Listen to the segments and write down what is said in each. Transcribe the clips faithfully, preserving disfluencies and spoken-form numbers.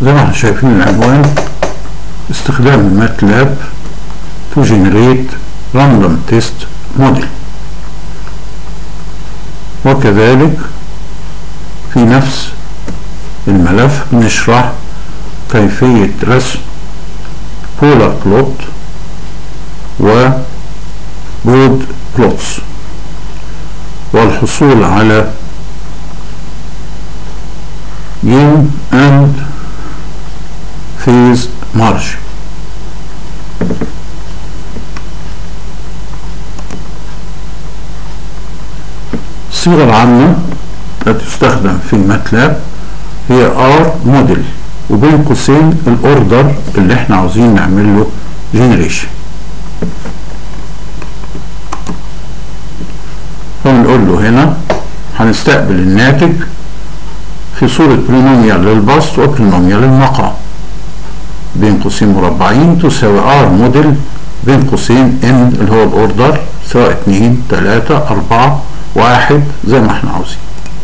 زي ما احنا شايفين العنوان، استخدام الماتلاب to generate random test model. وكذلك في نفس الملف بنشرح كيفية رسم polar plot و بود plots والحصول على gain and phase margin. الصيغة العامة التي تستخدم في الماتلاب هي ار موديل وبين قوسين الاوردر اللي احنا عاوزين نعمل له جنريشن. فبنقول له هنا هنستقبل الناتج في صورة بولينوميال للبسط وبولينوميال للمقام بين قوسين مربعين تساوي ار موديل بين قوسين ان اللي هو الاوردر سواء اتنين تلاتة اربعة واحد زي ما احنا عاوزين.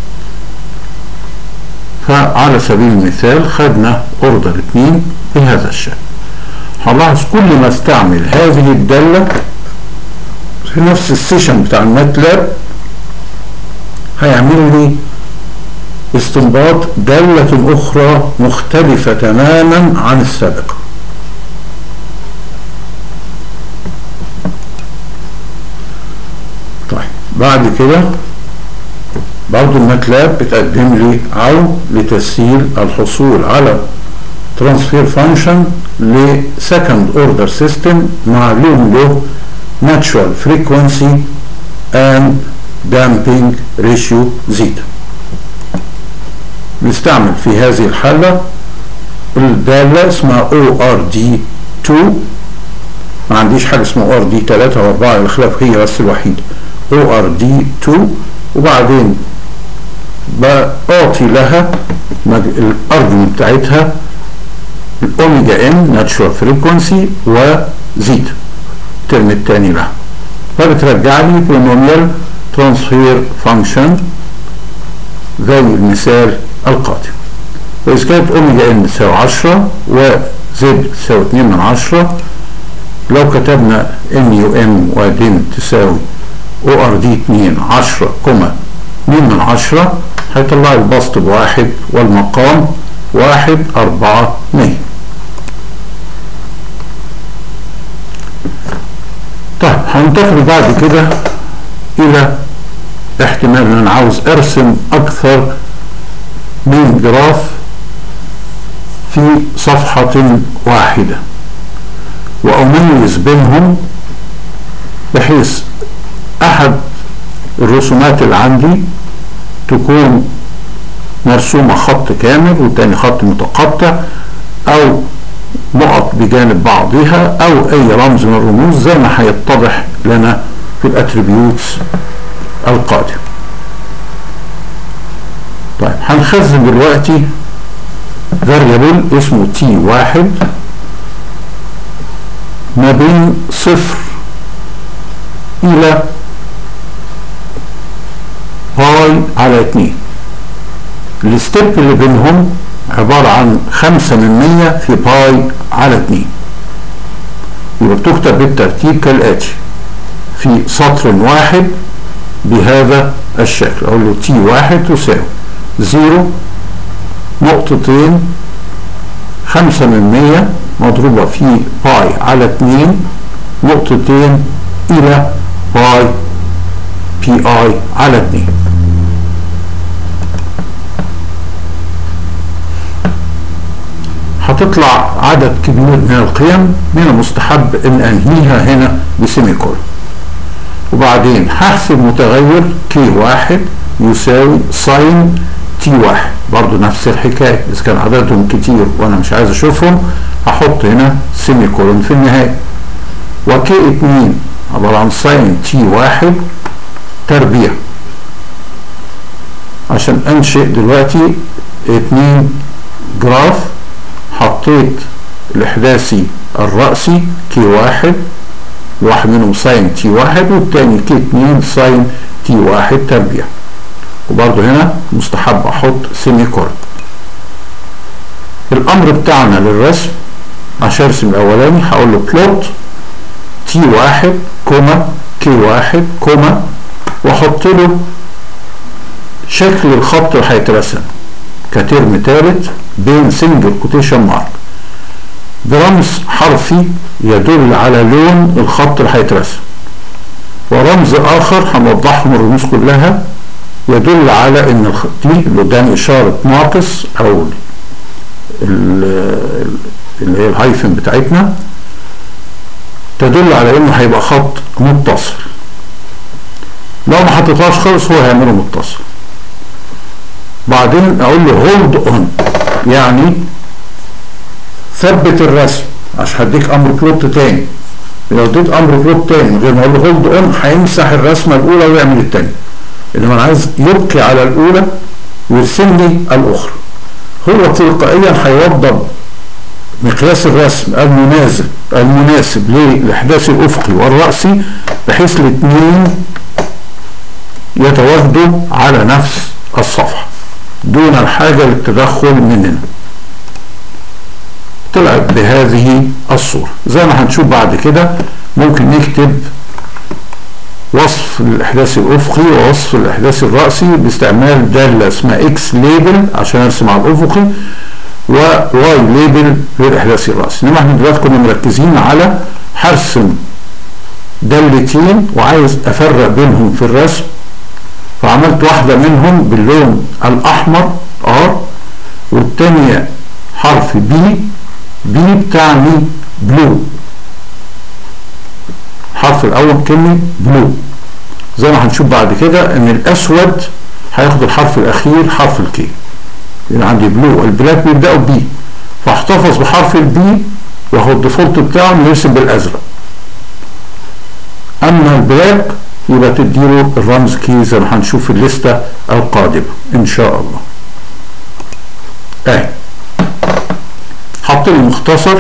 فعلى سبيل المثال خدنا اوردر اتنين بهذا الشكل. هنلاحظ كل ما استعمل هذه الدالة في نفس السيشن بتاع الماتلاب هيعمل لي استنباط دالة أخرى مختلفة تماما عن السابقة. طيب بعد كده برضو الماتلاب بتقدم لي عون لتسهيل الحصول على ترانسفير فانكشن لسكند اوردر سيستم معلوم له ناتشورال فريكونسي اند دامبينج ريشيو زيتا. نستعمل في هذه الحالة الدالة اسمها او ار دي اتنين، ما عنديش حاجة اسمها او ار دي تلاتة و اربعة الخلاف هي بس الوحيدة او ار دي اتنين، وبعدين بعطي لها الارجمنت بتاعتها الاوميجا ان ناتشورال فريكونسي وزيتا الترم الثاني لها، فبترجع لي بولينوميال ترانسفير فانكشن زي المثال القادم. وإذا كانت أوميجا إن تساوي عشرة وزد تساوي اتنين من عشرة، لو كتبنا إن يو إم وبعدين تساوي أو آر دي اتنين عشرة كوما اتنين من عشرة هيطلع البسط بواحد والمقام واحد أربعة مية. طيب هننتقل بعد كده إلى احتمال ان انا عاوز ارسم اكثر من جراف في صفحة واحدة واميز بينهم بحيث احد الرسومات اللي عندي تكون مرسومة خط كامل والتاني خط متقطع او نقط بجانب بعضها او اي رمز من الرموز زي ما هيتضح لنا في الاتريبيوتس القادم. طيب هنخزن دلوقتي فاريبل اسمه تي واحد ما بين صفر الى باي على اتنين. الستيب اللي بينهم عبارة عن خمسة من مية في باي على اتنين، يبقى بتكتب بالترتيب كالآتي في سطر واحد بهذا الشكل. اقول له تي واحد تساوي زيرو نقطتين خمسة من مية مضروبة في باي على اتنين نقطتين الى باي بي اي على اتنين. هتطلع عدد كبير من القيم، من المستحب ان انهيها هنا بسيمي كولون. وبعدين هحسب متغير كي واحد يساوي ساين تي واحد، برضو نفس الحكاية، إذا كان عددهم كتير وأنا مش عايز أشوفهم هحط هنا سيمي كولون في النهاية. وكي اتنين عبارة عن ساين تي واحد تربيع، عشان أنشئ دلوقتي اتنين جراف حطيت الإحداثي الرأسي كي واحد، واحد منهم ساين تي واحد والتاني كي اتنين ساين تي واحد تربيع، وبرضه هنا مستحب احط سيمي كولون. الامر بتاعنا للرسم عشان ارسم الاولاني هقول له بلوت تي واحد كوما كي واحد كوما واحط له شكل الخط اللي هيترسم كترم ثالث بين سنجل كوتيشن مارك برمز حرفي يدل على لون الخط اللي هيترسم، ورمز اخر هنوضحهم الرموز كلها يدل على ان الخط دي اللي قدام اشاره ناقص او اللي هي الهايفن بتاعتنا تدل على انه هيبقى خط متصل. لو ما حطيتهاش خالص هو هيعمله متصل. بعدين اقول له هولد اون يعني ثبت الرسم عشان هديك امر بلوت تاني. لو اديت امر بلوت تاني من غير ما اقول له هولد اون هيمسح الرسمه الاولى ويعمل الثانيه. انما انا عايز يبقي على الاولى ويرسم لي الاخرى. هو تلقائيا هيوضب مقياس الرسم المناسب المناسب للاحداث الافقي والراسي بحيث الاثنين يتواجدوا على نفس الصفحه دون الحاجه للتدخل مننا. طلعت بهذه الصوره زي ما هنشوف بعد كده. ممكن نكتب وصف الاحداث الافقي ووصف الاحداث الراسي باستعمال داله اسمها اكس ليبل عشان ارسم على الافقي وواي ليبل للاحداث الراسي. انما احنا دلوقتي كنا مركزين على هرسم دالتين وعايز افرق بينهم في الرسم، فعملت واحده منهم باللون الاحمر ار والثانيه حرف بي. بي بتعني بلو. الحرف الاول كلمه بلو زي ما هنشوف بعد كده ان الاسود هياخد الحرف الاخير حرف الكي. يعني عندي بلو البلاك بيبداوا بي فاحتفظ بحرف البي وهو الديفولت بتاعه انه يرسم بالازرق. اما البلاك يبقى تديله الرمز كي زي ما هنشوف في الليسته القادمه ان شاء الله. اهي حط لي مختصر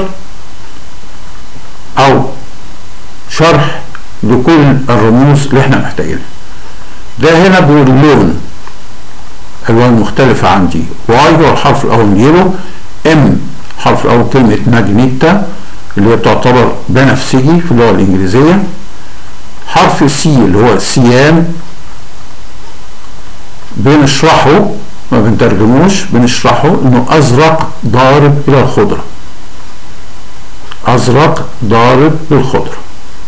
او شرح لكل الرموز اللي احنا محتاجينها. ده هنا بيقول اللون الوان مختلفه عندي. واي هو الحرف الاول يلو، ام الحرف الاول كلمه ماجنيتا اللي هي بتعتبر بنفسجي في اللغه الانجليزيه. حرف سي اللي هو سيان بنشرحه ما بنترجموش، بنشرحه انه ازرق ضارب الى الخضره. ازرق ضارب بالخضره.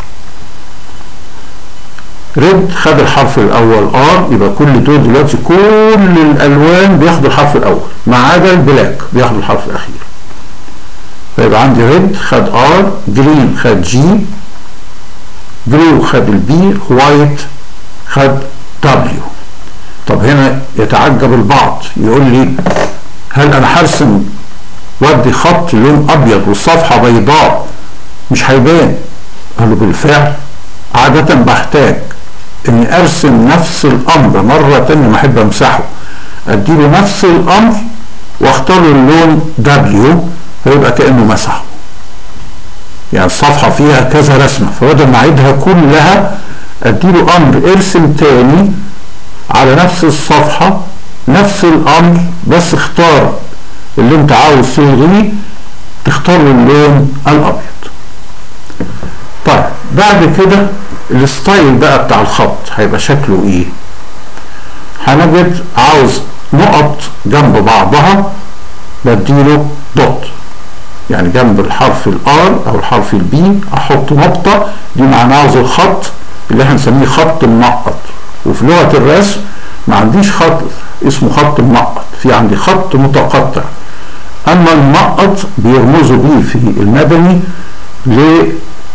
ريد خد الحرف الاول ار، يبقى كل دول دلوقتي كل الالوان بياخدوا الحرف الاول ما عدا البلاك بياخدوا الحرف الاخير. فيبقى عندي ريد خد ار، جرين خد جي، بلو خد البي، وايت خد دبليو. طب هنا يتعجب البعض يقول لي هل انا هرسم ودي خط لون ابيض والصفحه بيضاء مش هيبان؟ قال له بالفعل عاده بحتاج اني ارسم نفس الامر مره تانيه ما احب امسحه اديله نفس الامر واختار اللون دبليو فيبقى كانه مسحه. يعني الصفحه فيها كذا رسمه فبدل ما اعيدها كلها اديله امر ارسم تاني على نفس الصفحه نفس الامر بس اختار اللي انت عاوز تلغيه تختار اللون الابيض. طيب بعد كده الستايل بقى بتاع الخط هيبقى شكله ايه؟ هنجد عاوز نقط جنب بعضها بديله دوت، يعني جنب الحرف الار او الحرف البي احط نقطه دي معناه عاوز الخط اللي احنا نسميه خط منقط. وفي لغه الرسم ما عنديش خط اسمه خط منقط، في عندي خط متقطع. اما المنقط بيرمزوا بيه في المدني لل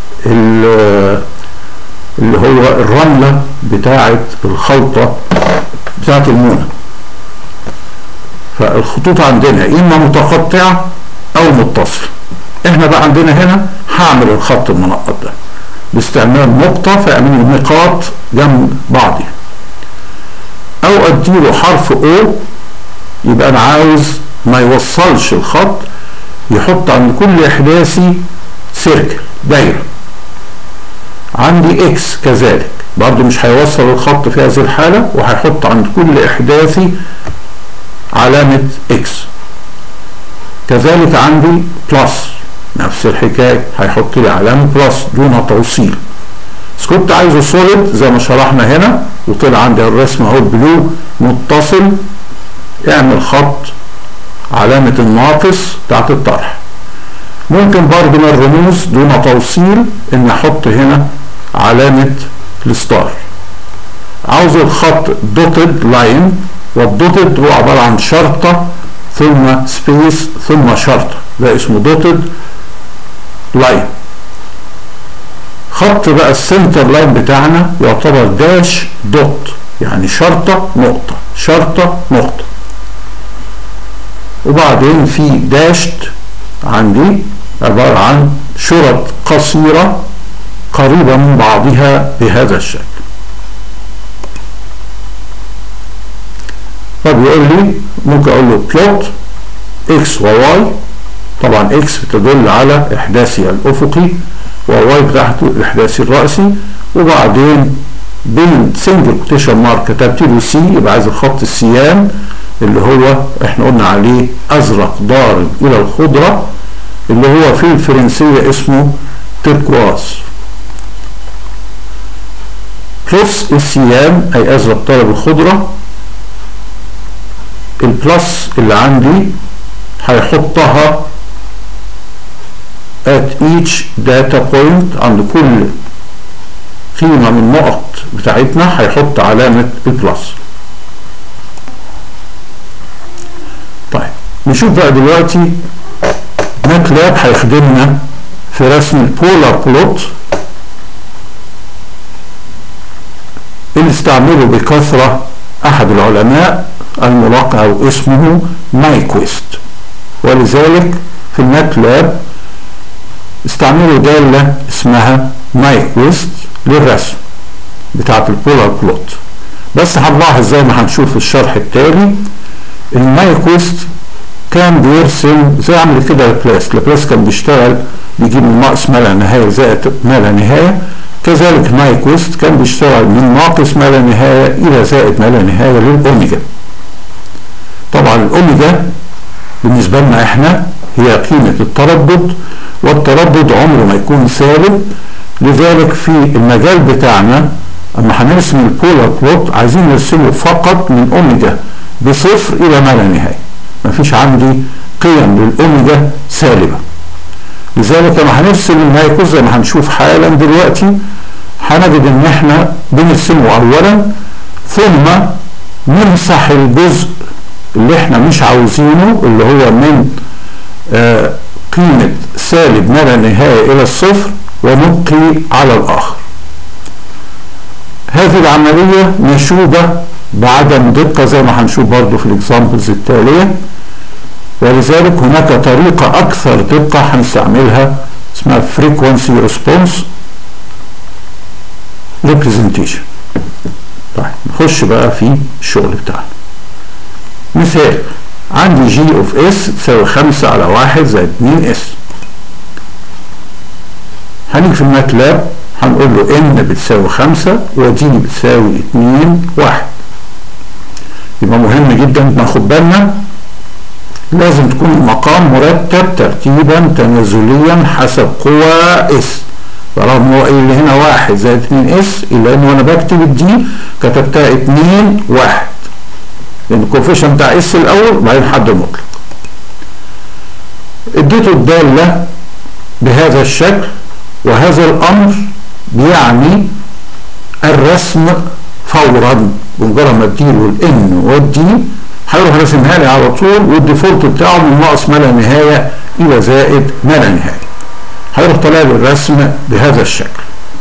اللي هو الرمله بتاعه الخلطه بتاعه المونه. فالخطوط عندنا اما متقطعه او متصله. احنا بقى عندنا هنا هعمل الخط المنقط ده باستعمال نقطه فاعمل نقاط جنب بعضها، او اديله حرف او يبقى انا عاوز ما يوصلش الخط، يحط عند كل احداثي سيركل دايره. عندي اكس كذلك برضو مش هيوصل الخط في هذه الحاله وهيحط عند كل احداثي علامه اكس. كذلك عندي بلس نفس الحكايه، هيحط لي علامه بلس دون توصيل. بس كنت عايزه سوليد زي ما شرحنا هنا وطلع عندي الرسم اهو البلو متصل، اعمل خط علامه الناقص بتاعت الطرح. ممكن برضو من الرموز دون توصيل ان احط هنا علامه الستار. عاوز الخط دوتد لاين، والدوتد هو عباره عن شرطه ثم سبيس ثم شرطه، ده اسمه دوتد لاين. خط بقى السنتر لاين بتاعنا يعتبر داش دوت، يعني شرطه نقطه شرطه نقطه، وبعدين في داشت عندي عباره عن شرط قصيره قريبه من بعضها بهذا الشكل. طب يقول لي ممكن اقول له بلوت اكس وواي، طبعا اكس بتدل على احداثي الافقي وواي بتاعته الاحداثي الرأسي، وبعدين بين سنجل كوتيشن مارك كتبت له سي، يبقى عايز الخط السيان اللي هو احنا قلنا عليه ازرق ضارب الى الخضره، اللي هو في الفرنسيه اسمه تركواز. بلس السيان اي ازرق ضارب الخضره، البلس اللي عندي هيحطها at each data point، عند كل قيمة من النقط بتاعتنا هيحط علامة البلس. طيب نشوف بقى دلوقتي ماتلاب هيخدمنا في رسم البولار بلوت اللي استعمله بكثرة أحد العلماء الملقب أو اسمه نايكويست، ولذلك في الماتلاب استعملوا دالة اسمها نايكويست للرسم بتاعت البولار بلوت. بس هنلاحظ زي ما هنشوف في الشرح التالي النايكويست كان بيرسم زي عمل كده لابلاس. لابلاس كان بيشتغل بيجيب من ناقص ما لا نهاية زائد ما لا نهاية، كذلك نايكويست كان بيشتغل من ناقص ما لا نهاية إلى زائد ما لا نهاية للأوميجا. طبعا الأوميجا بالنسبة لنا احنا هي قيمة التردد، والتردد عمره ما يكون ثابت، لذلك في المجال بتاعنا اما هنرسم البولار بلوت عايزين نرسمه فقط من اوميجا بصفر الى ما لا نهايه، مفيش عندي قيم للاوميجا سالبه. لذلك لما هنرسم النايكويست زي ما هنشوف حالا دلوقتي هنجد ان احنا بنرسمه اولا ثم نمسح الجزء اللي احنا مش عاوزينه اللي هو من آه قيمة سالب ما لا نهاية إلى الصفر ونبقي على الآخر. هذه العملية مشوبة بعدم دقة زي ما هنشوف برضو في الإكزامبلز التالية، ولذلك هناك طريقة أكثر دقة هنستعملها اسمها frequency response representation. طيب نخش بقى في الشغل بتاعنا. مثال عندي جي اوف اس تساوي خمسة على واحد زائد اتنين اس. هنيجي في الماتلاب هنقول له ان بتساوي خمسة ودي بتساوي اتنين واحد. يبقى مهم جدا ناخد بالنا لازم تكون المقام مرتب ترتيبا تنازليا حسب قوى اس، برغم هو اللي هنا واحد زائد اتنين اس الا ان وانا بكتب الدي كتبتها اتنين واحد، لان الكوفيشن بتاع اس الاول وبعدين حد مطلق. اديته الداله بهذا الشكل، وهذا الامر بيعني الرسم فورا، بمجرد ما اديله الان والدي هيروح راسمها لي على طول، والديفولت بتاعه من ناقص ما لا نهايه الى زائد ما لا نهايه. هيروح طالع لي الرسم بهذا الشكل،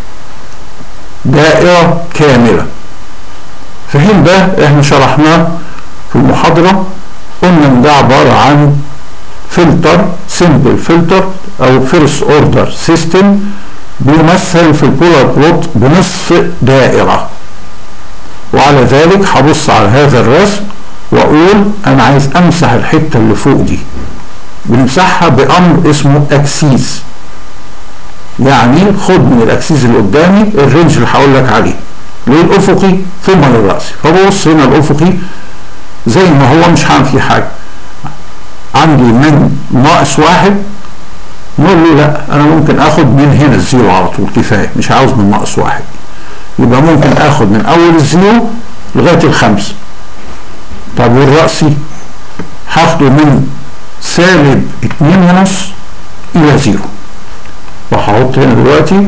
دائره كامله. في حين ده احنا شرحناه في المحاضره، قلنا ان ده عباره عن فلتر سمبل فلتر او فيرست اوردر سيستم بيمثل في البولار بلوت بنصف دائره، وعلى ذلك هبص على هذا الرسم واقول انا عايز امسح الحته اللي فوق دي. بنمسحها بامر اسمه اكسيس، يعني خد من الاكسيس اللي قدامي الرينج اللي هقول لك عليه للافقي ثم للراسي. فبص هنا الافقي زي ما هو مش هعمل فيه حاجه، عندي من ناقص واحد، نقول له لا انا ممكن اخد من هنا الزيرو على طول كفايه، مش عاوز من ناقص واحد. يبقى ممكن اخد من اول الزيرو لغايه الخمسه. طب والرأسي هاخده من سالب اتنين ونص الى زيرو، وهحط هنا دلوقتي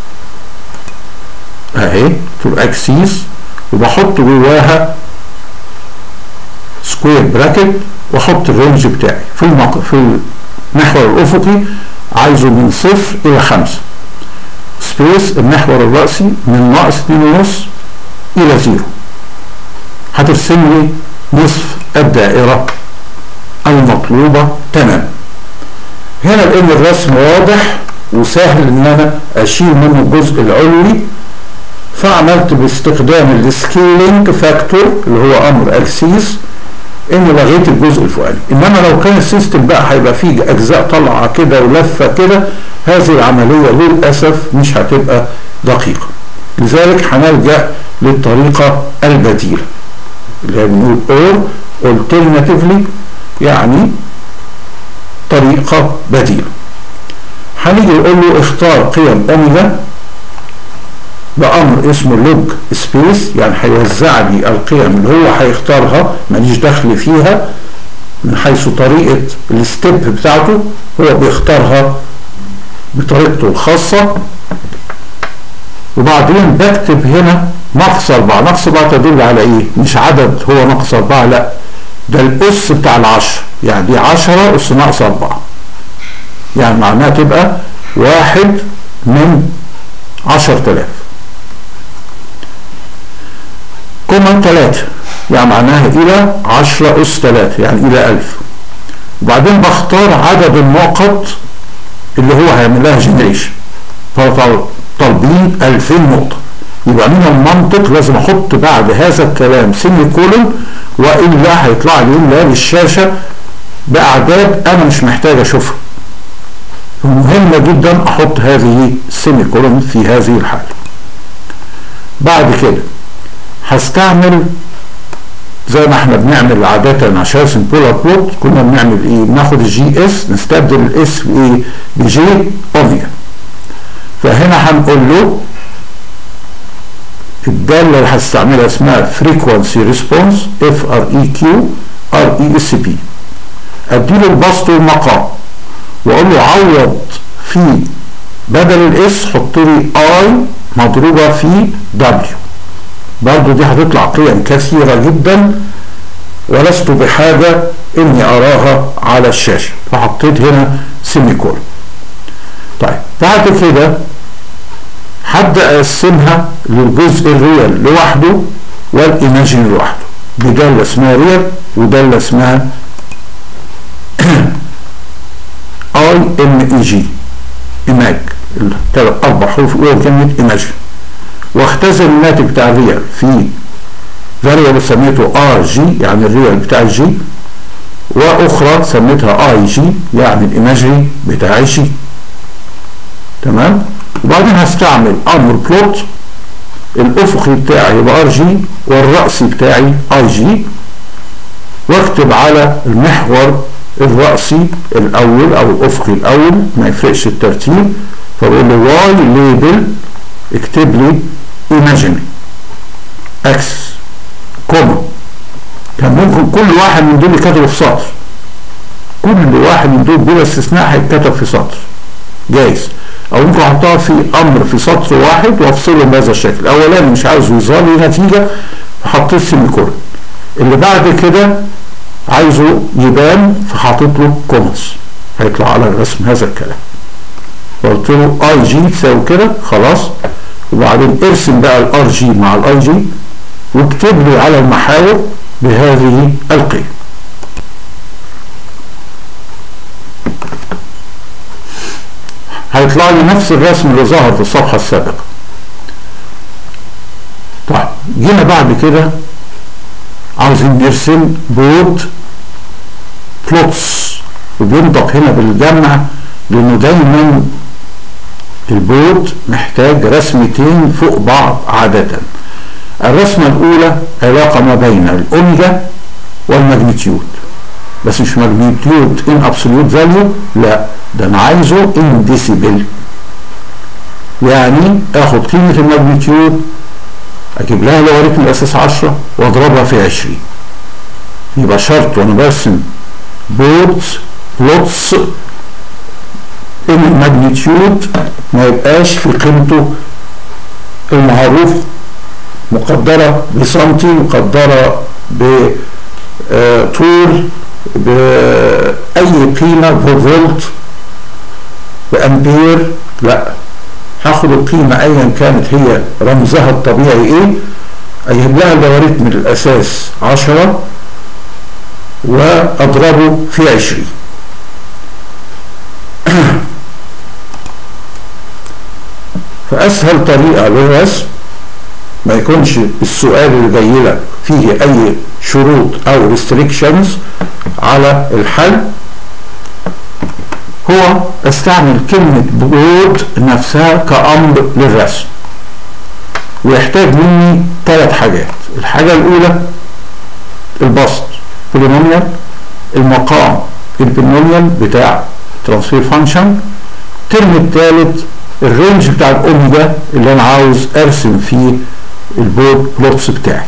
اهي تو اكسيس، وبحط جواها سكوير براكت واحط الرينج بتاعي في المق... في المحور الافقي عايزه من صفر الى خمسه. سبيس المحور الرأسي من ناقص اتنين ونص الى زيرو. هترسم لي نصف الدائرة المطلوبة تمام. هنا لان الرسم واضح وسهل ان انا اشيل منه الجزء العلوي، فعملت باستخدام السكيلينج فاكتور اللي هو امر اكسيس ان لغيت الجزء الفوقاني. انما لو كان السيستم بقى هيبقى فيه اجزاء طالعه كده ولفه كده، هذه العمليه للاسف مش هتبقى دقيقه. لذلك هنلجا للطريقه البديله اللي هي بنقول اور alternatively، يعني طريقه بديله. هنيجي نقول له اختار قيم اوميجا بامر اسمه لوج سبيس، يعني هيوزع لي القيم اللي هو هيختارها ماليش دخل فيها من حيث طريقه الستيب بتاعته، هو بيختارها بطريقته الخاصه. وبعدين بكتب هنا ناقص أربعة. ناقص أربعة تدل على ايه؟ مش عدد هو ناقص أربعة، لا ده الاس بتاع العشرة، يعني دي عشرة اس ناقص أربعة، يعني معناها تبقى واحد من عشرة آلاف. كوما تلاتة يعني معناها إلى عشرة أس تلاتة يعني إلى ألف. وبعدين بختار عدد النقط اللي هو هيعمل لها جنريشن، فطالبين ألفين نقطة، يبقى من المنطق لازم أحط بعد هذا الكلام سيمي كولون، وإلا هيطلع لي إملاء للشاشة بأعداد أنا مش محتاج أشوفها. مهمة جدا أحط هذه السيمي كولون في هذه الحالة. بعد كده هستعمل زي ما احنا بنعمل عادة عشان ارسم بولار بلوت، كنا بنعمل ايه؟ بناخد الجي اس نستبدل الاس بايه؟ بجي اوميجا. فهنا هنقول له الدالة اللي هستعملها اسمها فريكوانسي ريسبونس اف ار اي كيو ار اي اس بي. اديله البسط والمقام واقول له عوض في بدل الاس حط لي اي مضروبة في دبليو. برضو دي هتطلع قيم كثيرة جدا ولست بحاجة اني اراها على الشاشة، فحطيت هنا سيمي كولون. طيب بعد كده هبدأ اقسمها للجزء الريال لوحده والايماجين لوحده، بدالة اسمها ريال ودالة اسمها اي ام اي جي ايماج، الثلاث اربع حروف الاولى كلمة ايماجين، واختزل الناتج بتاع الريال في فاريبل سميته ار جي يعني الريال بتاع الجي، واخرى سميتها اي جي يعني الايماجري بتاع الجي. تمام. وبعدين هستعمل امر بلوت، الافقي بتاعي يبقى ار جي والرأسي بتاعي اي جي، واكتب على المحور الرأسي الاول او الافقي الاول ما يفرقش الترتيب، فبقول له واي ليبل اكتب لي imaginary اكسس كوما. كان ممكن كل واحد من دول يكتبه في سطر، كل واحد من دول بلا استثناء هيتكتب في سطر جايز، او ممكن احطها في امر في سطر واحد وافصله بهذا الشكل. الاولاني مش عاوز يظهر لي نتيجه فحطيت سيمي كولون، اللي بعد كده عايزه يبان فحطيت له كوماس هيطلع على الرسم هذا الكلام. قلت له اي جي تساوي كده خلاص، وبعدين ارسم بقى الار جي مع الاي جي واكتب لي على المحاور بهذه القيم. هيطلع لي نفس الرسم اللي ظهر في الصفحه السابقه. طيب جينا بعد كده عاوزين نرسم بورد بلوتس، وبينطق هنا بالجمع لانه دايما البورد محتاج رسمتين فوق بعض عادة. الرسمة الأولى علاقة ما بين الأوميجا والماجنتيود، بس مش ماجنتيود ان ابسوليوت فاليو، لا ده انا عايزه ان ديسيبل. يعني اخد قيمه الماجنتيود اجيب لها لوغاريتم الاساس عشرة واضربها في عشرين. يبقى شرط وانا برسم بوردز بلوتس ان الماجنتيود ما يبقاش في قيمته المعروف مقدره بسنتي، مقدره بطول، باي قيمه بفولت بامبير، لا هاخد القيمه ايا كانت هي رمزها الطبيعي ايه، اجيب لها لوغاريتم الاساس عشرة واضربه في عشرين. فاسهل طريقه للرسم ما يكونش السؤال اللي جاي لك فيه اي شروط او ريستريكشنز على الحل، هو استعمل كلمة بورد نفسها كأمر للرسم، ويحتاج مني ثلاث حاجات. الحاجة الأولى البسط بولينوميال، المقام البولينوميال بتاع ترانسفير فانكشن، الترم الثالث الرينج بتاع الأوميجا اللي أنا عاوز أرسم فيه البورد بلوتس بتاعي.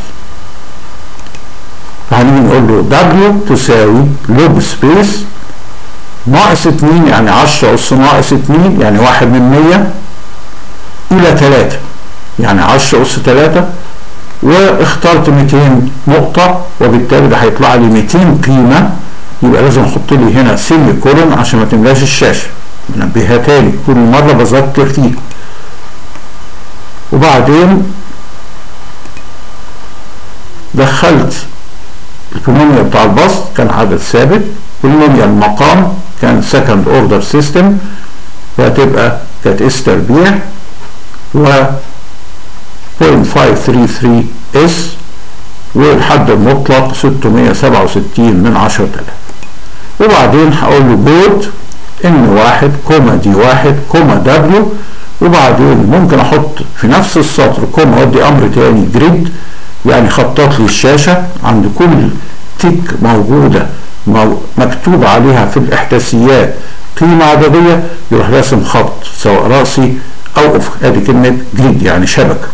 فهنيجي نقول له W تساوي لوج سبيس ناقص اتنين، يعني عشرة أس ناقص اتنين يعني واحد من مية، إلى تلاتة يعني عشرة أس تلاتة، واخترت ميتين نقطة وبالتالي ده هيطلع لي ميتين قيمة. يبقى لازم أحط لي هنا سيمي كولون عشان ما تملاش الشاشة، بنبهها تاني كل مرة بذكر فيها. وبعدين دخلت البولينوميال بتاع البسط كان عدد ثابت، بولينوميال المقام كان سكند اوردر سيستم وهتبقى كانت اس تربيع و صفر فاصلة خمسة تلاتة اس، والحد المطلق ستمية وسبعة وستين من عشرة آلاف. وبعدين هقول له بورد ان واحد كوما دي واحد كوما دبليو، وبعدين ممكن احط في نفس السطر كوما وادي امر تاني جريد، يعني خطط لي الشاشه عند كل تيك موجوده مكتوب عليها في الاحداثيات قيمه عدديه يروح راسم خط سواء راسي او افقي. ادي كلمه جريد يعني شبكه.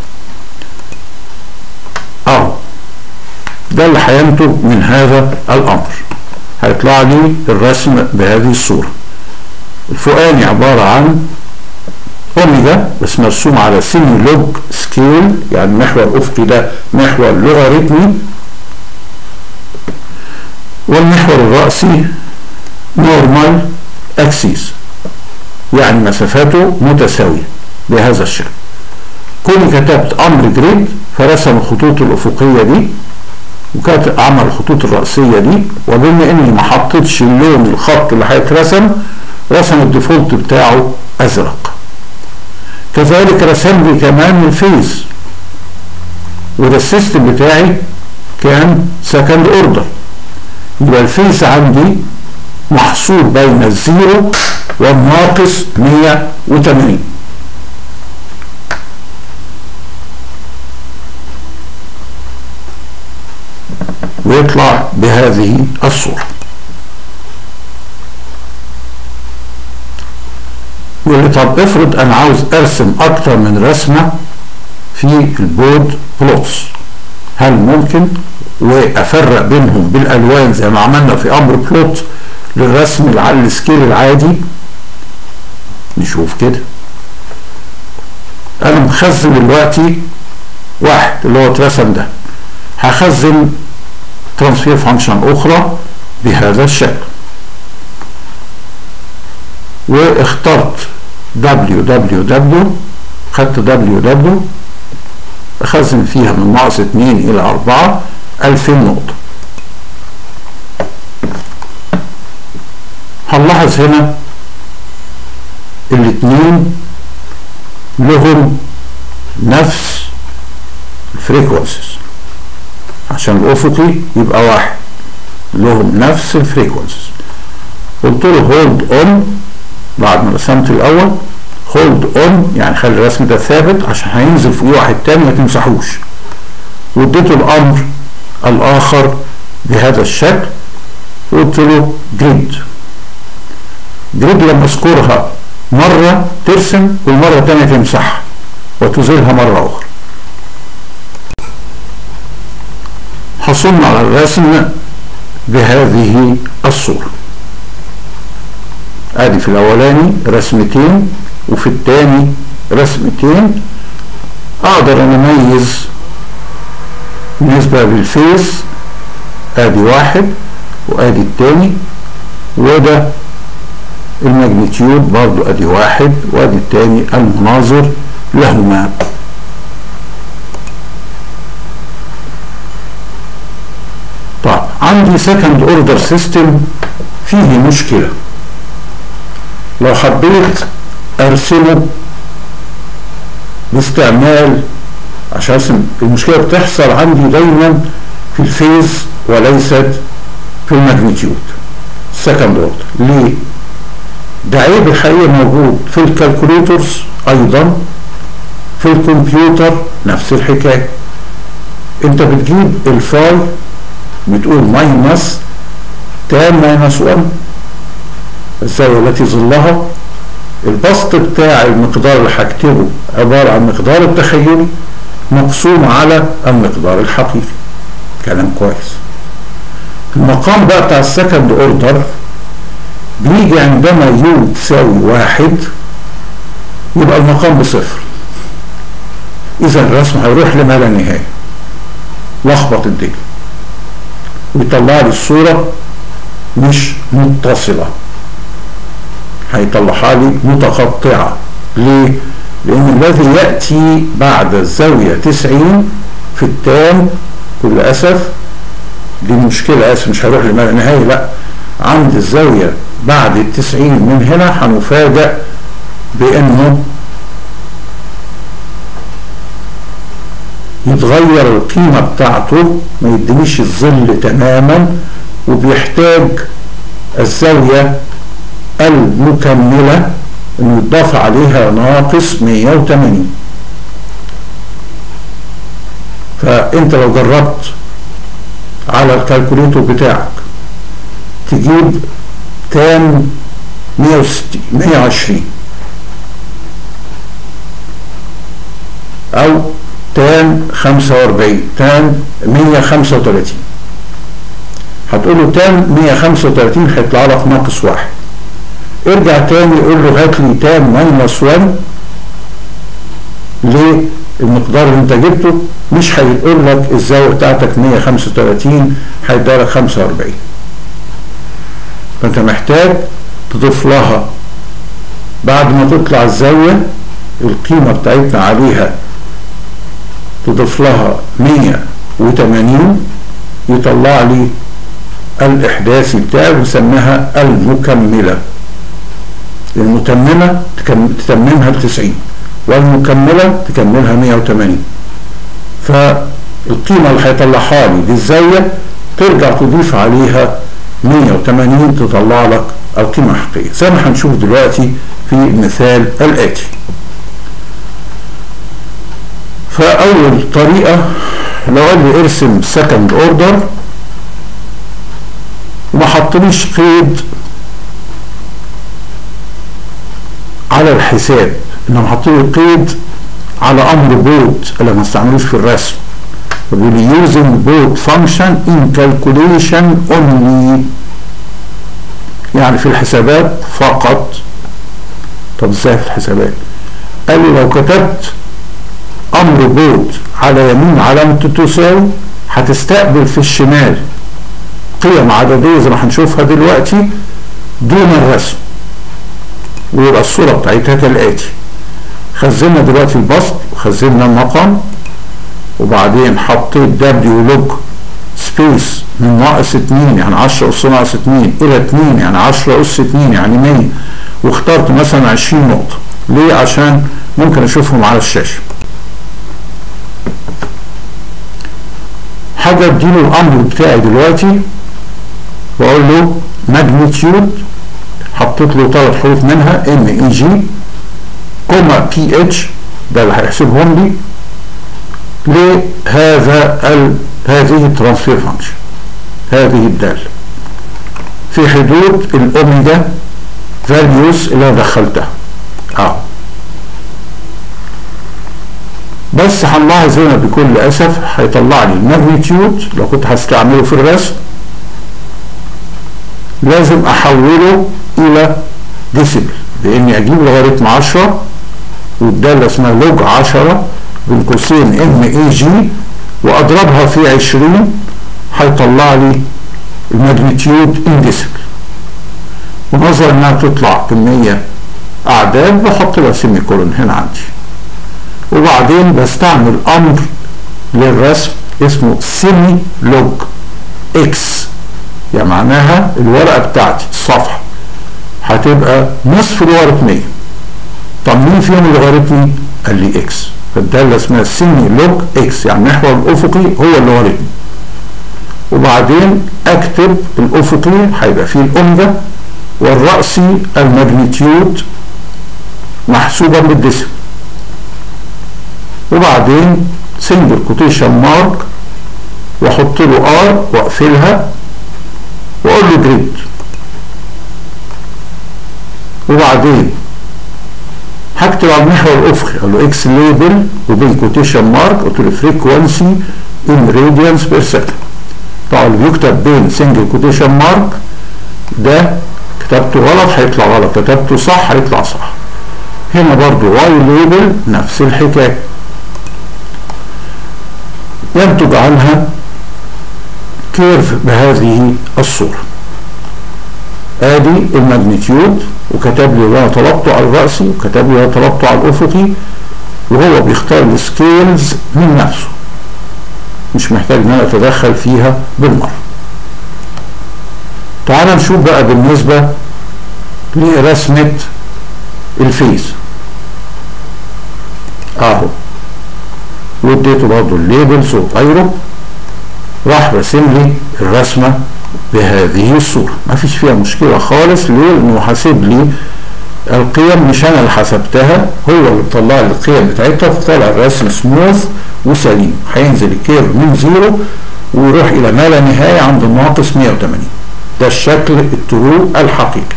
اهو ده اللي هينتج من هذا الامر. هيطلع لي الرسم بهذه الصوره. الفوقاني عباره عن اوميجا بس مرسوم على سيمي لوج سكيل، يعني محور افقي ده محور لوغاريتمي، والمحور الرأسي نورمال اكسيس يعني مسافاته متساوية بهذا الشكل. كوني كتبت امر جريد فرسم الخطوط الافقية دي وكانت عمل الخطوط الرأسية دي، وبما اني ما حطيتش اللون الخط اللي هيترسم رسم الديفولت بتاعه ازرق. كذلك رسم لي كمان الفيز، وده السيستم بتاعي كان سكند اوردر، يبقى الفيز عندي محصور بين الزيرو والناقص مية وتمانين. ويطلع بهذه الصورة. يقول لي طب افرض انا عاوز ارسم اكتر من رسمة في البورد بلوتس، هل ممكن؟ وافرق بينهم بالالوان زي ما عملنا في امر بلوت للرسم على السكيل العادي. نشوف كده. انا مخزن دلوقتي واحد اللي هو اترسم ده، هخزن ترانسفير فانكشن اخرى بهذا الشكل، واخترت دبليو دبليو دبليو، خدت دبليو دبليو اخزن فيها من ناقص اتنين الى اربعة الفين نقطة. هنلاحظ هنا الاتنين لهم نفس الفريكونسيز، عشان الافقي يبقى واحد لهم نفس الفريكونسيز. قلت له هولد اون بعد ما رسمت الاول، هولد اون يعني خلي الرسم ده ثابت عشان هينزل فوقيه واحد تاني ما تمسحوش، واديته الامر الاخر بهذا الشكل وقلت له جريد. جريد لما اذكرها مرة ترسم والمرة الثانية تمسحها وتزيلها مرة أخرى. حصلنا على الرسم بهذه الصورة. ادي في الاولاني رسمتين وفي الثاني رسمتين. اقدر ان اميز بالنسبة للفيس ادي واحد وادي الثاني، وده الماجنتيود برضو ادي واحد وادي الثاني المناظر لهما. طيب عندي سكند اوردر سيستم فيه مشكلة. لو حبيت ارسمه باستعمال، عشان المشكلة بتحصل عندي دايما في الفيز وليست في الماجنتيود سكند اوردر. ليه؟ ده عيب الحقيقة موجود في الكالكوليتورز ايضا، في الكمبيوتر نفس الحكاية. انت بتجيب الفاي بتقول ماينس تان ماينس واحد الزاوية التي ظلها، البسط بتاع المقدار اللي هكتبه عبارة عن مقدار التخيلي مقسوم على المقدار الحقيقي. كلام كويس. المقام بقى بتاع السكند اوردر بيجي عندما يو تساوي واحد يبقى المقام بصفر، اذا الرسم هيروح لما لا نهاية، لخبط الدنيا ويطلع لي الصورة مش متصلة، هيطلعها لي متقطعة. ليه؟ لأن الذي يأتي بعد الزاوية تسعين في التام كل أسف دي مشكلة، أسف مش هروح لما لا نهاية، لا، عند الزاوية بعد التسعين من هنا هنفاجأ بأنه يتغير القيمة بتاعته، ما يدينيش الظل تماما، وبيحتاج الزاوية المكملة انه يضاف عليها ناقص مية وتمانين. فانت لو جربت على الكالكوليتور بتاعك تجيب تان مية وستين مية وعشرين او تان خمسة واربعين تان مية وخمسة وتلاتين، هتقول له تان مية وخمسة وتلاتين هيطلع لك ناقص واحد. ارجع تاني قول له هات لي تان ماينس واحد، ليه؟ المقدار اللي انت جبته مش هيقول لك الزاويه بتاعتك مية وخمسة وتلاتين، هيديلك خمسة واربعين. فانت محتاج تضيف لها بعد ما تطلع الزاويه القيمه بتاعتنا عليها، تضيف لها مية وتمانين يطلع لي الإحداثي بتاعي بنسميها المكملة. المتممة تتممها ل تسعين والمكملة تكملها مية وتمانين. فالقيمة اللي هيطلعها لي دي الزاوية ترجع تضيف عليها مية وتمانين تطلع لك القيمة الحقيقية، زي ما هنشوف دلوقتي في المثال الآتي. فأول طريقة لو قال لي ارسم سكند اوردر وما حطليش قيد على الحساب، انما حطلي قيد على امر بوت اللي ما استعملوش في الرسم، بيقول لي using both function in calculation only، يعني في الحسابات فقط. طب ازاي في الحسابات؟ قال لي لو كتبت امر بوت على يمين علامة تساوي هتستقبل في الشمال قيم عددية زي ما هنشوفها دلوقتي دون الرسم، ويبقى الصورة بتاعتها كالآتي. خزنا دلوقتي البسط وخزنا المقام، وبعدين حطيت دبليو لوج سبيس من ناقص اتنين يعني عشرة أس ناقص اتنين إلى اتنين يعني عشرة أس اتنين يعني مية، واخترت مثلا عشرين نقطة. ليه؟ عشان ممكن أشوفهم على الشاشة. حاجة اديله الأمر بتاعي دلوقتي وأقول له ماجنتيود، حطيت له ثلاث حروف منها ام اي جي كوما بي اتش، ده اللي هيحسبهم لي لهذا ال هذه الترانسفير فانكشن، هذه الدالة. في حدود الاوميجا فاليوز اللي انا دخلتها اهو. بس هنلاحظ هنا بكل اسف هيطلع لي الماجنتيود لو كنت هستعمله في الرسم لازم احوله الى ديسيبل، باني اجيب لوغاريتم عشرة والداله اسمها لوج عشرة بين قوسين ام اي جي واضربها في عشرين هيطلع لي الماجنتيود ان ديسيبل. ونظرا انها تطلع كميه اعداد بحط لها سيمي كولون هنا عندي. وبعدين بستعمل امر للرسم اسمه سيمي لوج اكس، يعني معناها الورقه بتاعتي الصفحه هتبقى نصف لوغاريتمية. طب مين فيهم اللوغاريتمي؟ قال لي اكس، فالداله اسمها سيمي لوج اكس، يعني المحور الافقي هو اللوغاريتمي. وبعدين اكتب الافقي هيبقى فيه الاوميجا والرأسي الماجنتيود محسوبا بالديسيبل. وبعدين سنجل كوتيشن مارك واحط له ار واقفلها واقول له جريد. وبعدين هكتب على المحور الافقي اقول له اكس ليبل وبين كوتيشن مارك قلت له فريكوانسي ان راديانس بير سكند. طبعا اللي بيكتب بين سنجل كوتيشن مارك ده كتبته غلط هيطلع غلط، كتبته صح هيطلع صح. هنا برضو واي ليبل نفس الحكايه. ينتج عنها كيرف بهذه الصوره. ادي الماجنتيود وكتب لي اللي انا طلبته على الرأسي وكتب لي اللي انا طلبته على الافقي، وهو بيختار السكيلز من نفسه، مش محتاج ان انا اتدخل فيها بالمره. تعال نشوف بقى بالنسبه لرسمه الفيز اهو، واديته برضه الليبلز وغيره، راح راسم لي الرسمه بهذه الصوره، ما فيش فيها مشكله خالص. ليه؟ لانه حاسب لي القيم مش انا اللي حسبتها، هو اللي بيطلع لي القيم بتاعتها، فطلع الرسم سموث وسليم. هينزل الكيرف من زيرو ويروح الى ما لا نهايه عند الناقص مية وتمانين. ده الشكل الترو الحقيقي.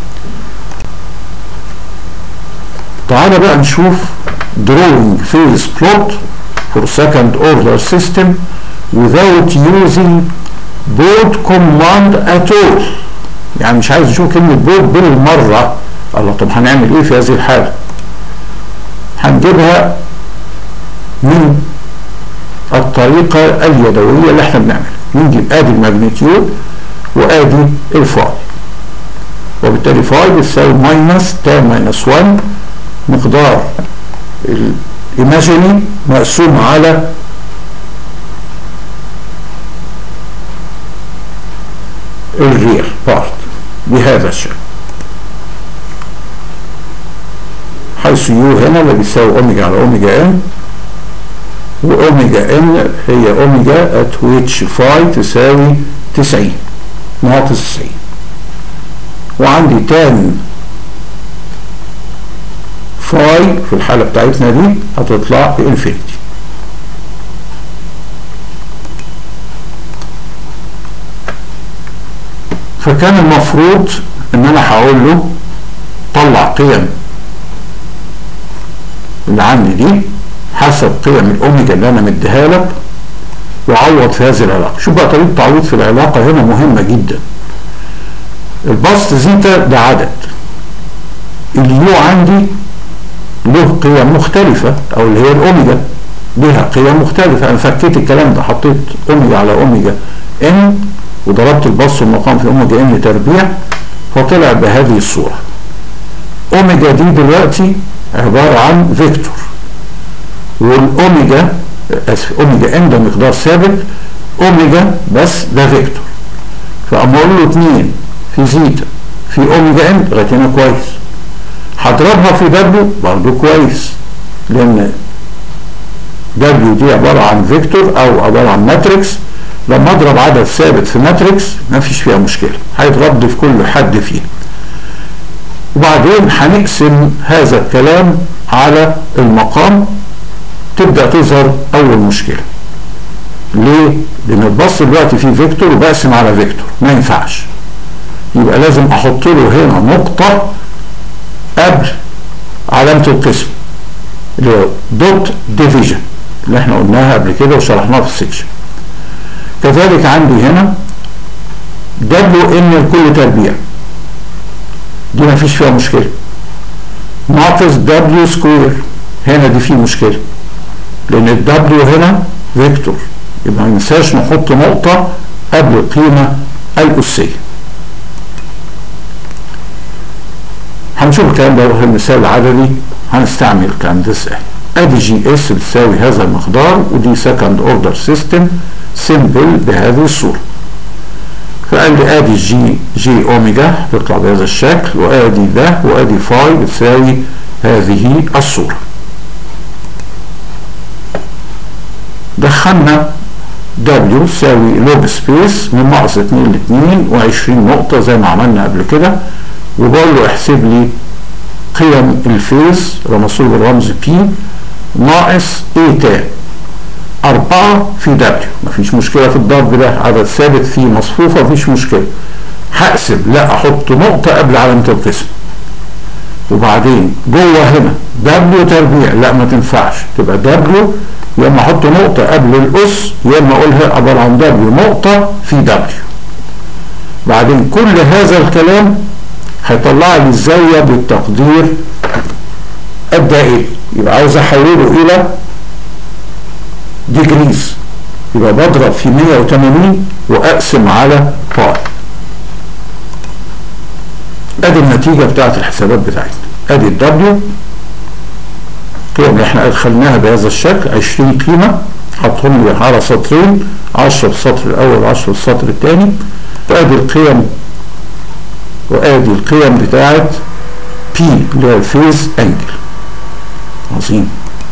تعالى بقى نشوف drawing phase plot for second order system without using board command at all. يعني مش عايز نشوف كلمة board بالمرة. الله، طب هنعمل ايه في هذه الحالة؟ هنجيبها من الطريقة اليدوية اللي احنا بنعملها. نجيب ادي الماجنتيود وادي الفاي، وبالتالي فاي بتساوي ماينس تان ماينس واحد مقدار الايماجيني مقسوم على الريال بارت بهذا الشكل، حيث يو هنا اللي بيساوي اوميجا على اوميجا ان، واوميجا ان هي اوميجا ات ويتش فاي تساوي تسعين ناقص تسعين، وعندي تان فاي في الحالة بتاعتنا دي هتطلع بانفينيتي. فكان المفروض ان انا هقول له طلع قيم اللي عندي دي حسب قيم الاوميجا اللي انا مديها لك وعوض في هذه العلاقه. شوف بقى طريقه التعويض في العلاقه هنا مهمه جدا. البسط زيتا ده عدد، اليو عندي له قيم مختلفه او اللي هي الاوميجا لها قيم مختلفه. انا فكيت الكلام ده، حطيت اوميجا على اوميجا ان وضربت البسط المقام في اوميجا ان تربيع فطلع بهذه الصوره. اوميجا دي دلوقتي عباره عن فيكتور، والاوميجا اسف اوميجا ان ده مقدار ثابت، اوميجا بس ده فيكتور. فاما اقول له اتنين في زيتا في اوميجا ان لغايه هنا كويس، هضربها في دبليو برضه كويس، لان دبليو دي عباره عن فيكتور او عباره عن ماتريكس. لما اضرب عدد ثابت في ماتريكس ما فيش فيها مشكله، هيتضرب لي في كل حد فيه. وبعدين هنقسم هذا الكلام على المقام، تبدا تظهر اول مشكله. ليه؟ لان البسط دلوقتي فيه فيكتور وبقسم على فيكتور، ما ينفعش. يبقى لازم احط له هنا نقطة قبل علامة القسم اللي هو دوت ديفيجن اللي احنا قلناها قبل كده وشرحناها في السكشن. كذلك عندي هنا دبليو ان لكل تربيع، دي مفيش فيها مشكلة. ناقص دبليو سكوير، هنا دي فيه مشكلة لأن الدبليو هنا فيكتور، يبقى ما ننساش نحط نقطة قبل القيمة الأسية. هنشوف الكلام ده في المثال العددي هنستعمل الكلام ده ازاي. ادي جي اس بتساوي هذا المقدار، ودي سكند اوردر سيستم سيمبل بهذه الصورة. فقال لي ادي جي جي اوميجا تطلع بهذا الشكل، وادي ده وادي فاي بتساوي هذه الصورة. دخلنا دبليو تساوي لوج سبيس من ناقص اتنين ل اتنين وعشرين نقطة زي ما عملنا قبل كده، وبقول له احسب لي قيم الفيز رمزوه بالرمز بي ناقص اي تان أربعة في دبليو. مفيش مشكلة في الضرب ده، عدد ثابت فيه مصفوفة مفيش مشكلة. هقسم لا احط نقطة قبل علامة القسم، وبعدين جوه هنا دبليو تربيع لا ما تنفعش، تبقى دبليو يا اما احط نقطة قبل الأس يا اما اقولها عبارة عن دبليو نقطة في دبليو. بعدين كل هذا الكلام هيطلع لي الزاوية بالتقدير الدائري، يبقى عاوز احوله الى ديجريز، يبقى بضرب في مية وتمانين واقسم على باي. ادي النتيجة بتاعت الحسابات بتاعتنا. ادي الدبليو القيم اللي احنا ادخلناها بهذا الشكل عشرين قيمة، حطهم لي على سطرين، عشرة في السطر الاول وعشرة في السطر الثاني. وادي القيم وادي القيم بتاعت بي اللي هو الفيز انجل. عظيم.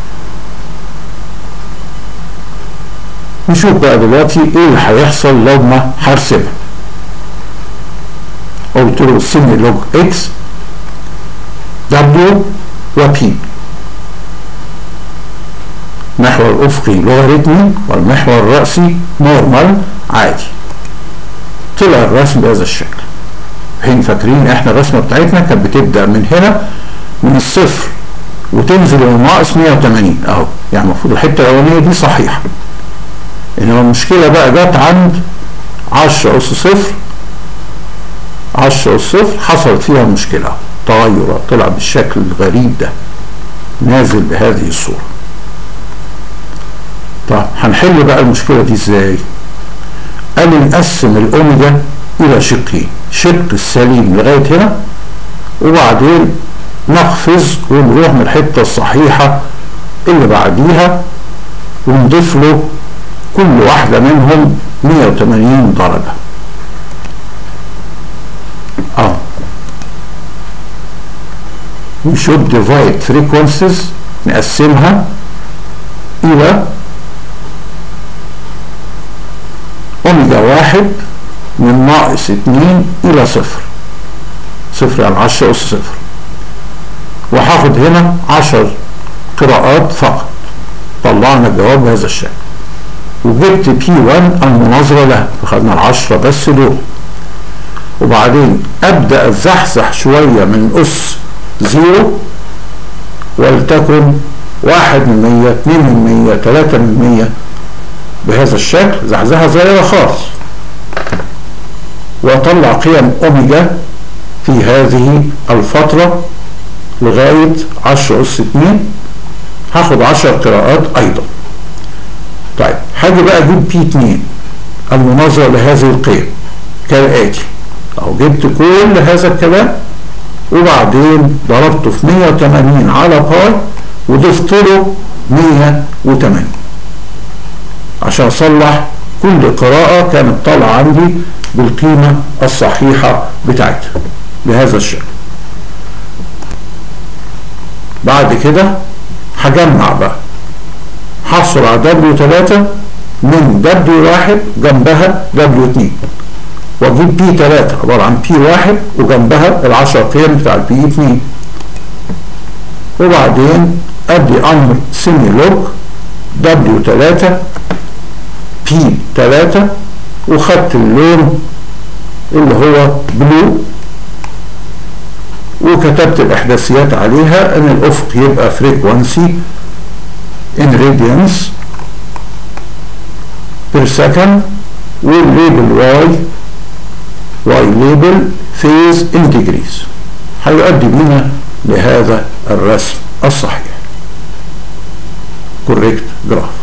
نشوف بقى دلوقتي ايه اللي هيحصل لما هرسمها. قلت له سن لوج اكس دبليو وبي، محور الافقي لوغاريتمي والمحور الرأسي نورمال عادي. طلع الرسم بهذا الشكل. حين فاكرين احنا الرسمه بتاعتنا كانت بتبدا من هنا من الصفر وتنزل لناقص مية وتمانين اهو، يعني المفروض الحته الاولانيه دي صحيحه. انما المشكله بقى جت عند عشرة اس صفر، عشرة اس صفر حصلت فيها مشكله، تغير طلع بالشكل الغريب ده نازل بهذه الصوره. طب هنحل بقى المشكله دي ازاي؟ قال لي نقسم الاوميجا الى شقين، شق السليم لغايه هنا وبعدين نقفز ونروح من الحته الصحيحه اللي بعديها ونضيف له كل واحده منهم مية وتمانين درجه. اه we should divide frequencies، نقسمها الى اوميجا واحد من ناقص اتنين الى صفر، صفر يعني عشرة اس صفر، وهاخد هنا عشر قراءات فقط. طلعنا الجواب بهذا الشكل، وجبت بي واحد المناظرة لها، فخدنا العشرة بس دول. وبعدين ابدأ اتزحزح شوية من اس زيرو، ولتكن واحد من مية، اتنين من مية، تلاتة من مية بهذا الشكل، زحزحة صغيرة خالص، واطلع قيم اوميجا في هذه الفترة لغاية عشرة اس اتنين. هاخد عشر قراءات ايضا. طيب هاجي بقى اجيب بي اتنين المناظرة لهذه القيم كالآتي. اهو جبت كل هذا الكلام وبعدين ضربته في مية وتمانين على باي وضفت له مية وتمانين عشان اصلح كل قراءة كانت طالعة عندي بالقيمة الصحيحة بتاعتها بهذا الشكل. بعد كده هجمع بقى، هحصل على دبليو تلاتة من دبليو واحد جنبها دبليو اتنين، واجيب بي تلاتة عبارة عن بي واحد وجنبها العشر قيم بتاع البي اتنين، وبعدين ادي امر سيمي لوج دبليو تلاتة بي تلاتة، وخدت اللون اللي هو بلو، وكتبت الاحداثيات عليها ان الافق يبقى فريكوانسي in radians per second، والليبل واي واي ليبل phase in degrees، هيؤدي بينا لهذا الرسم الصحيح correct graph.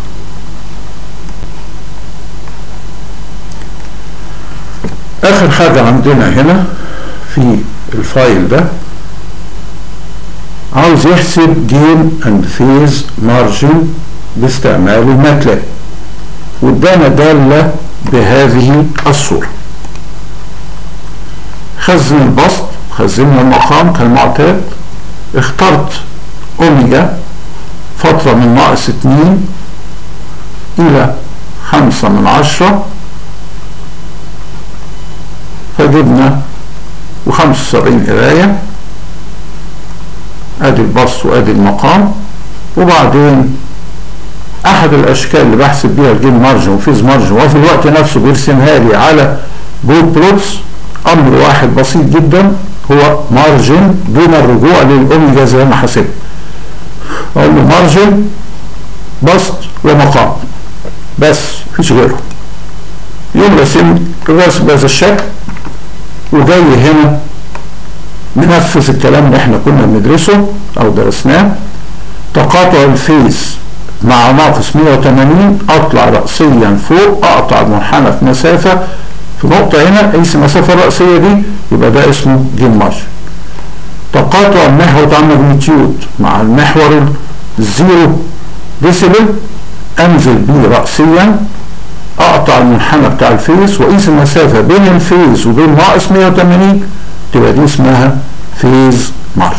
اخر حاجة عندنا هنا في الفايل ده عاوز يحسب جين اند فيز مارجن باستعمال الماتلاب، وادانا دالة بهذه الصورة. خزن البسط، خزننا المقام كالمعتاد، اخترت اوميجا فترة من ناقص اتنين الى خمسة من عشرة، فجبنا وخمسة وسبعين قراية، ادي البسط وادي المقام. وبعدين احد الاشكال اللي بحسب بيها الجين مارجن وفيز مارجن وفي الوقت نفسه بيرسمها لي على بوت بلوتس، امر واحد بسيط جدا هو مارجن دون الرجوع للاوميجا زي ما حسبت. اقول له مارجن بسط ومقام بس مفيش غيره، يوم رسم الرسم بهذا الشكل، وجاي هنا ننفذ الكلام اللي احنا كنا بندرسه او درسناه. تقاطع الفيز مع ناقص مية وتمانين، اطلع رأسيا فوق، اقطع المنحنى في مسافة في نقطة هنا، اقيس المسافة الرأسية دي، يبقى ده اسمه جين مارجن. تقاطع المحور بتاع الماجنتيود مع المحور الزيرو ديسيبل، انزل بيه رأسيا، اقطع المنحنى بتاع الفيز واقيس المسافة بين الفيز وبين ناقص مية وتمانين، تبقى دي اسمها فيز مارجن.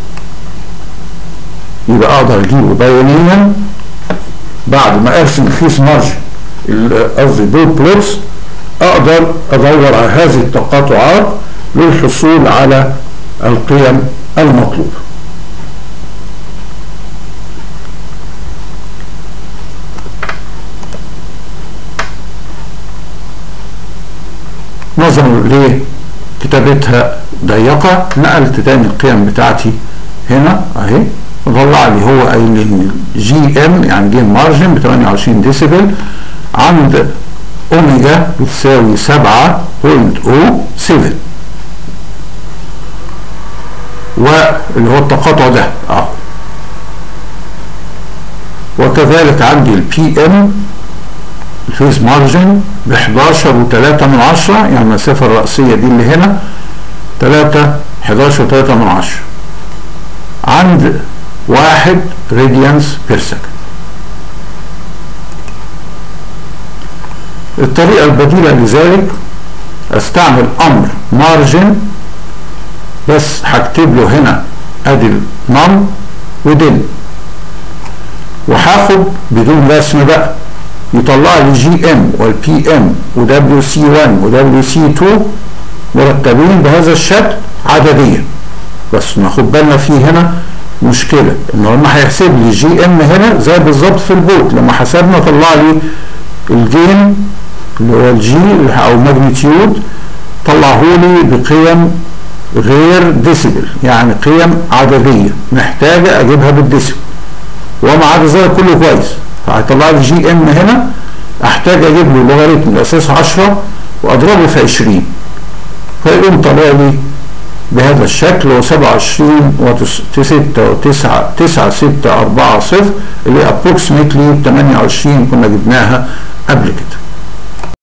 يبقى اقدر اجيبه بيانيا بعد ما ارسم الفيز مارجن، قصدي دوت بلوتس، اقدر ادور على هذه التقاطعات للحصول على القيم المطلوبة. نظرا لكتابتها ضيقة نقلت تاني القيم بتاعتي هنا اهي، وطلع لي هو قايل ان جي ام يعني جين مارجن ب تمانية وعشرين ديسيبل عند اوميجا بتساوي سبعة بوينت او سبعة، واللي هو التقاطع ده اهو. وكذلك عندي البي ام الفيز مارجن ب حداشر وتلاتة من عشرة، يعني المسافة الرأسية دي اللي هنا تلاتة حداشر وتلاتة من عشرة عند واحد راديانس بير سكند. الطريقة البديلة لذلك استعمل امر مارجن، بس هكتب له هنا ادي النم ودن، وهاخد بدون رسم بقى يطلع لي جي ام والبي ام ودبليو سي واحد ودبليو سي اتنين مرتبين بهذا الشكل عدديا. بس ناخد بالنا في هنا مشكله، ان هم هيحسب لي جي ام هنا زي بالظبط في البوت لما حسبنا طلع لي الجين اللي هو الجي او ماجنتيود، طلعه لي بقيم غير ديسيبل، يعني قيم عدديه محتاجه اجيبها بالديسيبل، وما عدا ذلك كله كويس. فهيطلع لي جي ام هنا احتاج اجيب له لوغاريتم الاساس عشرة واضربه في عشرين، فيقوم طالع لي بهذا الشكل، هو سبعة وعشرين وستة وتسعة تسعة ستة أربعة صفر اللي ابروكسيمتلي تمانية وعشرين كنا جبناها قبل كده.